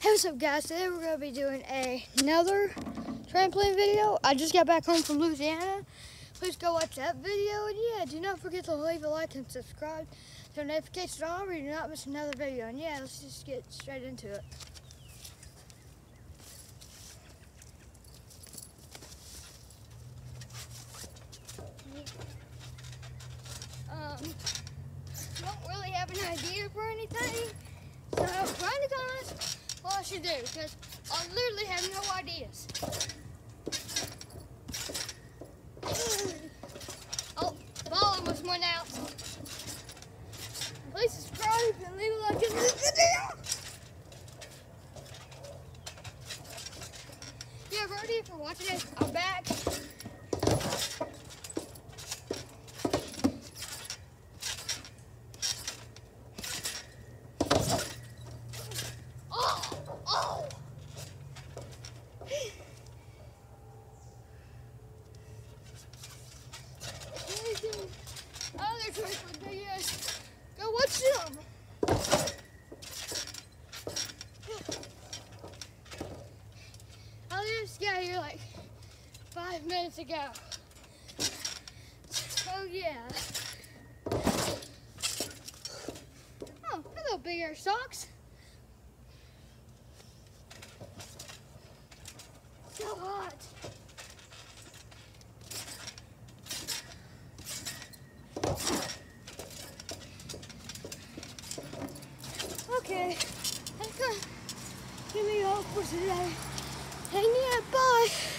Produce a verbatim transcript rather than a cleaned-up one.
Hey, what's up guys? Today we're going to be doing a, another trampoline video. I just got back home from Louisiana. Please go watch that video. And yeah, do not forget to leave a like and subscribe. Turn notifications on so you do not miss another video. And yeah, let's just get straight into it. Um, don't really have an idea for anything. So I'm trying to guys what I should do, because I literally have no ideas. Oh, ball almost went out. Please subscribe and leave a like in this video. Yeah, everybody for watching this. I'm back. Oh, they're trying to play yes. Go watch them. I just got here like five minutes ago. Oh yeah. Oh, hello, big air socks. So hot. Okay, that's gonna give me all for today. And yeah, bye.